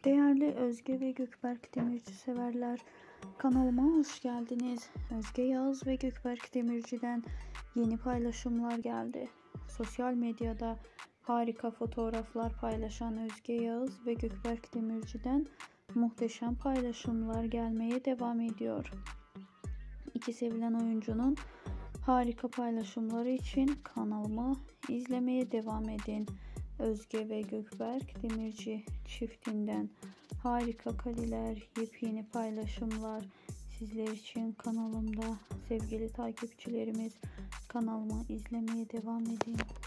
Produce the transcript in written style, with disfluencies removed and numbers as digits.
Değerli Özge ve Gökberk Demirci severler, kanalıma hoş geldiniz. Özge Yağız ve Gökberk Demirci'den yeni paylaşımlar geldi. Sosyal medyada harika fotoğraflar paylaşan Özge Yağız ve Gökberk Demirci'den muhteşem paylaşımlar gelmeye devam ediyor. İki sevilen oyuncunun harika paylaşımları için kanalıma izlemeye devam edin. Özge ve Gökberk Demirci çiftinden harika kareler, yepyeni paylaşımlar sizler için kanalımda. Sevgili takipçilerimiz, kanalıma izlemeye devam edin.